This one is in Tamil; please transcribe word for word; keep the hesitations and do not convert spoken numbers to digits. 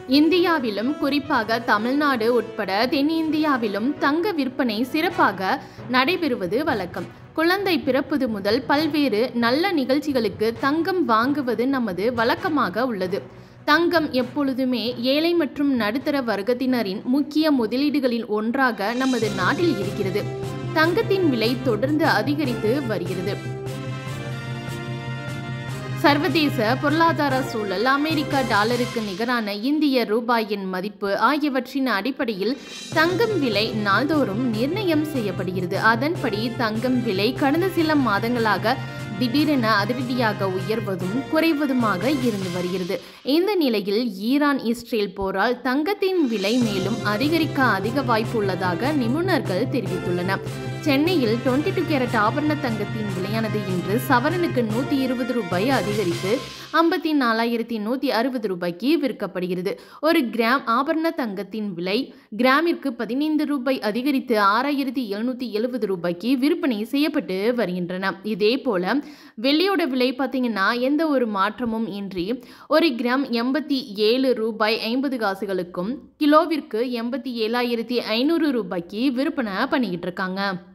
இந்தியாவிலும் குறிப்பாக தமிழ்நாடு உட்பட தென்னிந்தியாவிலும் தங்க விற்பனை சிறப்பாக நடைபெறுவது வழக்கம். குழந்தை பிறப்பது முதல் பல்வேறு நல்ல நிகழ்ச்சிகளுக்கு தங்கம் வாங்குவது நமது வழக்கமாக உள்ளது. தங்கம் எப்பொழுதுமே ஏழை மற்றும் நடுத்தர வர்க்கத்தினரின் முக்கிய முதலீடுகளில் ஒன்றாக நமது நாட்டில் இருக்கிறது. தங்கத்தின் விலை தொடர்ந்து அதிகரித்து வருகிறது. சர்வதேச பொருளாதார சூழல், அமெரிக்க டாலருக்கு நிகரான இந்திய ரூபாயின் மதிப்பு ஆகியவற்றின் அடிப்படையில் தங்கம் விலை நாள்தோறும் நிர்ணயம் செய்யப்படுகிறது. அதன்படி தங்கம் விலை கடந்த சில மாதங்களாக திடீரென அதிரடியாக உயர்வதும் குறைவதுமாக இருந்து வருகிறது. இந்த நிலையில் ஈரான் இஸ்ரேல் போரால் தங்கத்தின் விலை மேலும் அதிகரிக்க அதிக வாய்ப்பு உள்ளதாக நிபுணர்கள் தெரிவித்துள்ளனர். சென்னையில் டுவெண்ட்டி டூ கேரட் ஆபரண தங்கத்தின் விலையானது இன்று சவரனுக்கு நூற்றி இருபது ரூபாய் அதிகரித்து ஐம்பத்தி நாலாயிரத்தி நூற்றி அறுபது ரூபாய்க்கு விற்கப்படுகிறது. ஒரு கிராம் ஆபரண தங்கத்தின் விலை கிராமிற்கு பதினைந்து ரூபாய் அதிகரித்து ஆறாயிரத்தி எழுநூற்றி எழுபது ரூபாய்க்கு விற்பனை செய்யப்பட்டு வருகின்றன. இதே போல வெள்ளியோட விலை பார்த்தீங்கன்னா எந்த ஒரு மாற்றமும் இன்றி ஒரு கிராம் எண்பத்தி ஏழு ரூபாய் ஐம்பது காசுகளுக்கும் கிலோவிற்கு எண்பத்தி ஏழாயிரத்தி ஐநூறு ரூபாய்க்கு விற்பனை பண்ணிக்கிட்டு இருக்காங்க.